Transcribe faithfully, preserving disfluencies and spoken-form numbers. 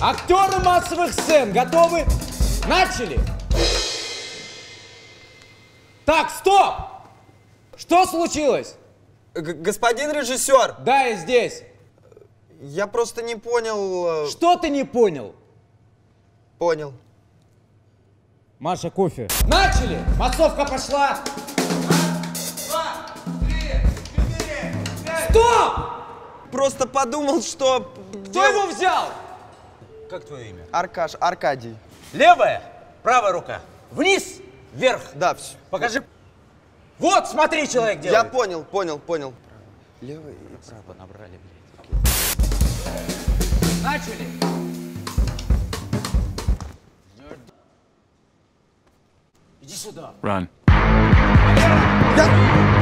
Актеры массовых сцен готовы? Начали! Так, стоп! Что случилось? Г господин режиссер! Да, я здесь. Я просто не понял... Что ты не понял? Понял. Маша, кофе. Начали! Массовка пошла! Раз, два, три, четыре, пять. Стоп! Просто подумал, что... Кто его взял? Как твое имя? Аркаш, Аркадий. Левая, правая рука. Вниз, вверх. Да, все. Покажи. Вот, смотри, человек делает. Я понял, понял, понял. Левый и Право набрали, блядь. Начали! Иди сюда. Run. Я...